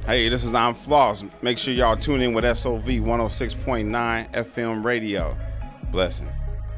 Hey, this is I'm Floss. Make sure y'all tune in with SOV 106.9 FM radio. Blessings.